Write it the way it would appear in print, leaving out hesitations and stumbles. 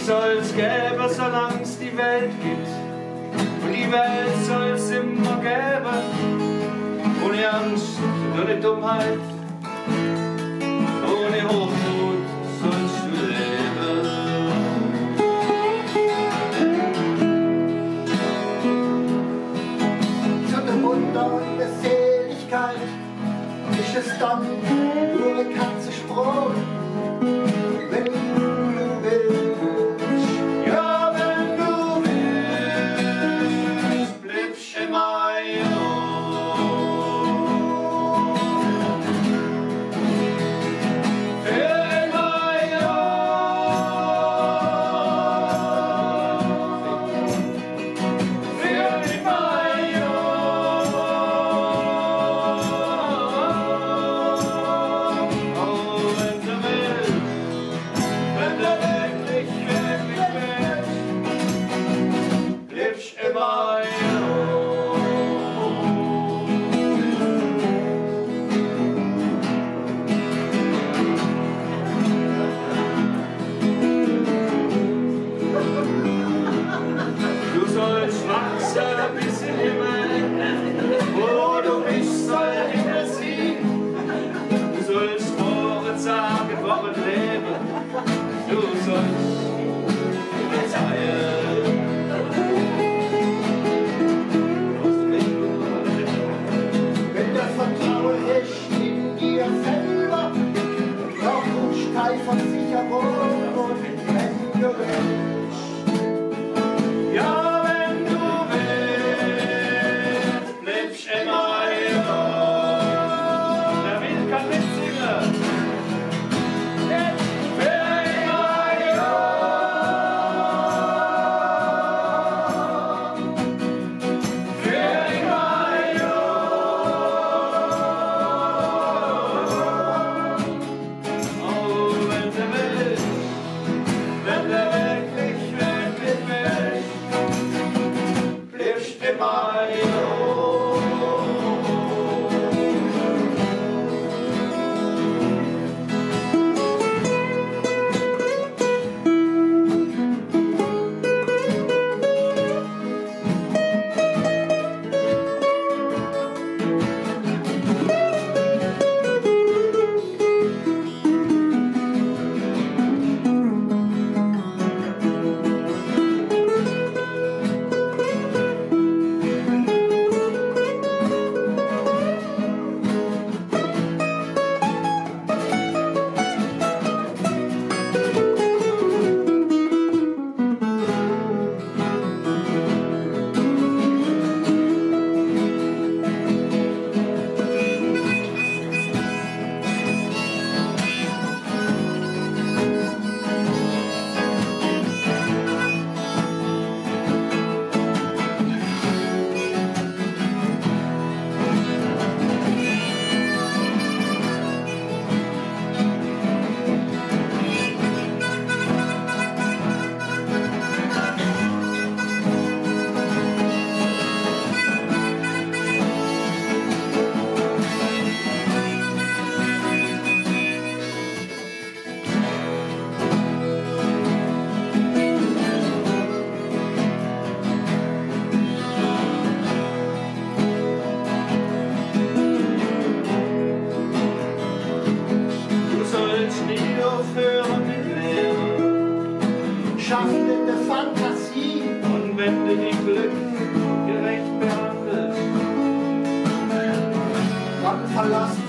soll's geben, solang's die Welt gibt. Und die Welt soll's immer geben. Ohne Angst und ohne Dummheit, ohne Hochmut sollst du leben. Zu dem Wunder und der Seligkeit ist es dann nur ein Katzensprung. Wenn du willst, Ja, wenn du willst, bleibst immer bis im Himmel, wo du bist, soll der Himmel sein. Du sollst Worte sagen, Worte leben, du sollst verzeihen. wenn der Vertrauen ist in dir selber, doch du steif und sicher wohl und wenn du willst. Ja, Schaffen in der Fantasie und wenn du die Glück gerecht behandelst, dann verlass